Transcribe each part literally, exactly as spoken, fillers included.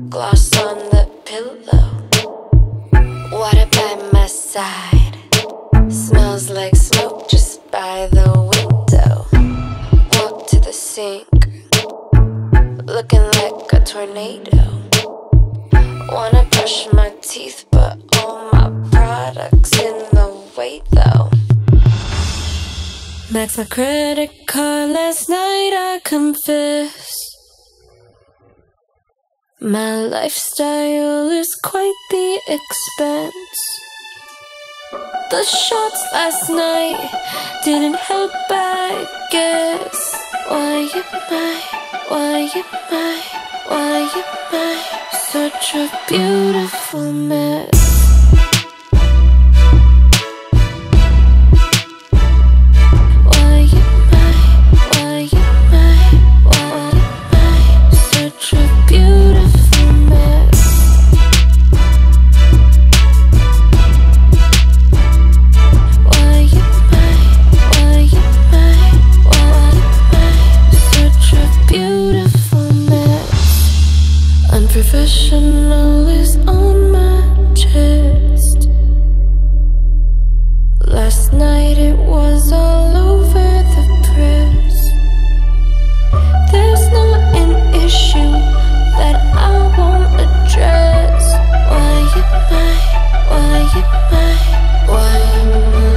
gloss on the pillow. Water by my side, smells like smoke just by the window. Walk to the sink, looking like a tornado. Wanna brush my teeth, but all my products in the way though. Max my credit card last night, I confess. My lifestyle is quite the expense. The shots last night didn't help, I guess. Why am I, why am I, why am I such a beautiful mess? Professional is on my chest. Last night it was all over the press. There's not an issue that I won't address. Why am I, why am I, why am I?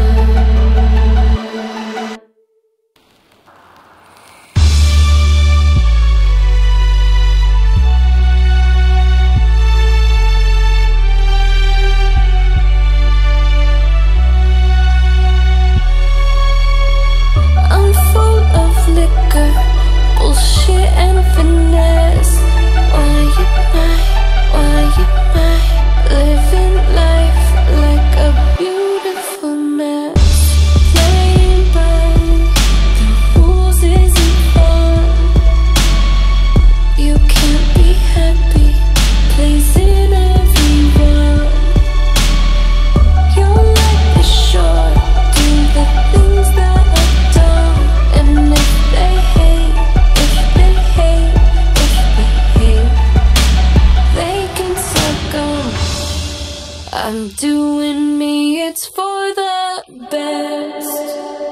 I'm doing me, it's for the best.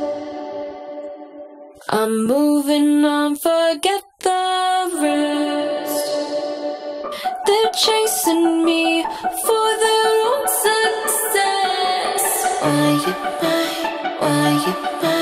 I'm moving on, forget the rest. They're chasing me for their own success. Why am I, why am I?